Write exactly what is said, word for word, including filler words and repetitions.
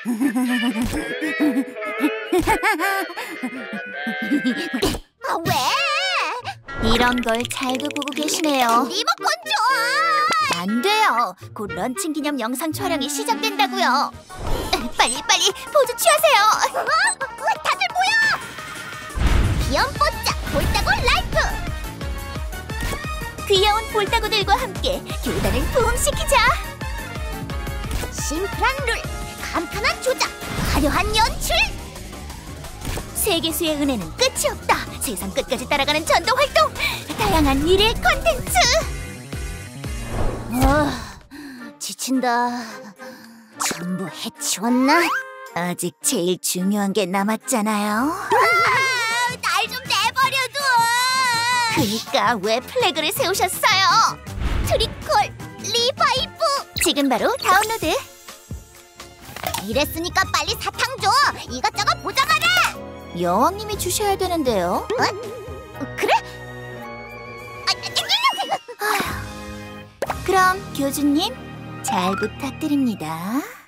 아, 왜? 이런 걸 잘도 보고 계시네요. 리모컨 줘! 안 돼요. 곧 런칭 기념 영상 촬영이 시작된다고요. 빨리 빨리 포즈 취하세요. 어? 다들 모여! 귀여운 뽀짝 볼따구 라이프! 귀여운 볼따구들과 함께 교단을 부흥시키자. 심플한 룰, 간편한 조작, 화려한 연출! 세계수의 은혜는 끝이 없다. 세상 끝까지 따라가는 전도 활동, 다양한 미래 콘텐츠. 아, 지친다. 전부 해치웠나? 아직 제일 중요한 게 남았잖아요. 아, 날 좀 내버려둬! 그니까 왜 플래그를 세우셨어요? 트리콜 리바이브! 지금 바로 다운로드. 이랬으니까 빨리 사탕 줘! 이것저것 보장하래! 여왕님이 주셔야 되는데요. 어? 그래? 아, 그럼 교주님 잘 부탁드립니다.